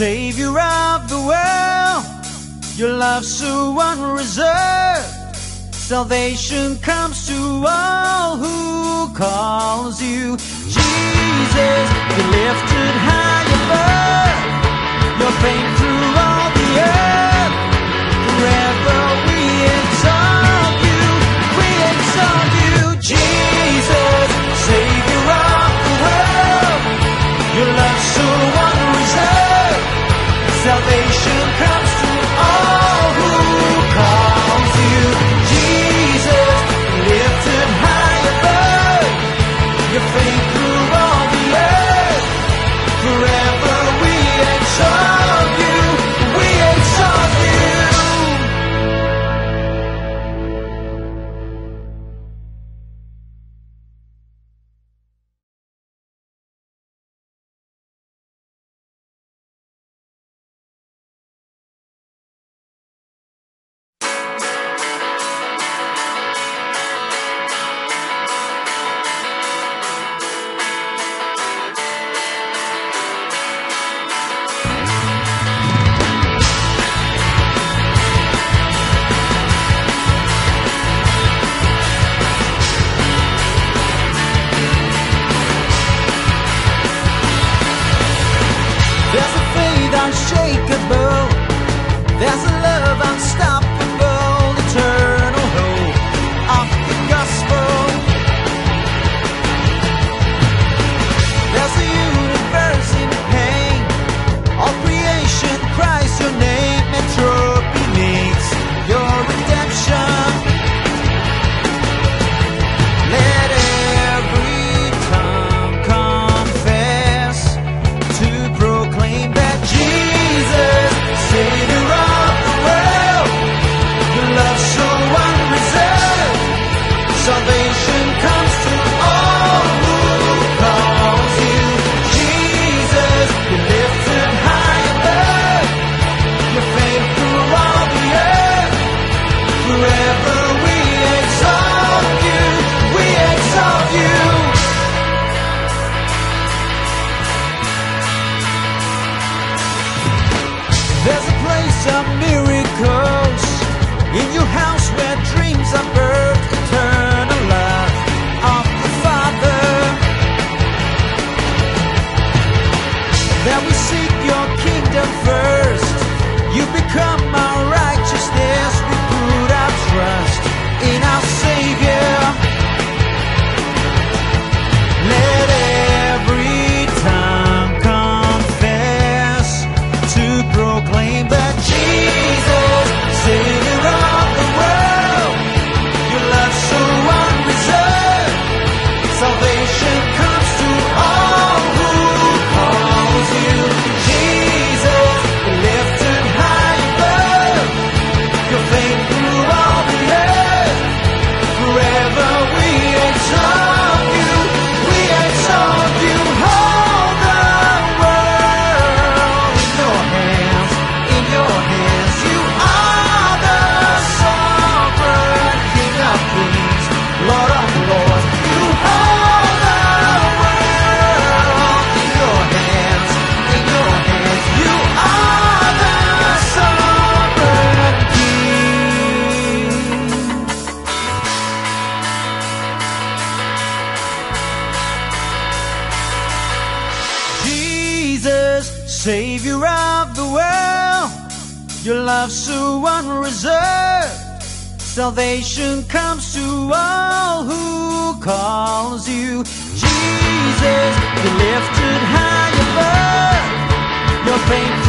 Savior of the world, your love so unreserved. Salvation comes to all who calls you. Jesus, you're lifted high above, your fame through all the earth. Forever we exalt you, we exalt you. Jesus, Savior of the world, your love so unreserved. Salvation comes to all who calls you. Jesus, lifted high above, your fame through all the earth. Forever we exalt you, we exalt you. There's a faith unshakable, there's a love unstoppable, eternal hope of the gospel. There's a universe in pain, all creation cries your name, entropy needs your redemption. Let every tongue confess to proclaim that Jesus, Savior of the world, your love so unreserved. Salvation comes to all who calls you. Jesus, you're lifted high above, your fame through all the earth. Forever we exalt you, we exalt you. There's a place of miracles, in your house where dreams are birthed, eternal love of the Father. That we seek your kingdom first, you become our righteousness, we put our trust in our Savior. Let every tongue confess to proclaim that Jesus, Savior of the world, your love so unreserved. Salvation comes to all who calls you. Jesus, lifted high above, your fame through all the earth. Forever we exalt you, we exalt you. Hold the world in your hands, in your hands. You are the sovereign King of kings, Lord of lords. You hold the world in your hands, in your hands. You are the sovereign King. Jesus, Savior of the world, your love so unreserved. Salvation comes to all who calls you. Jesus, you're lifted high above, your fame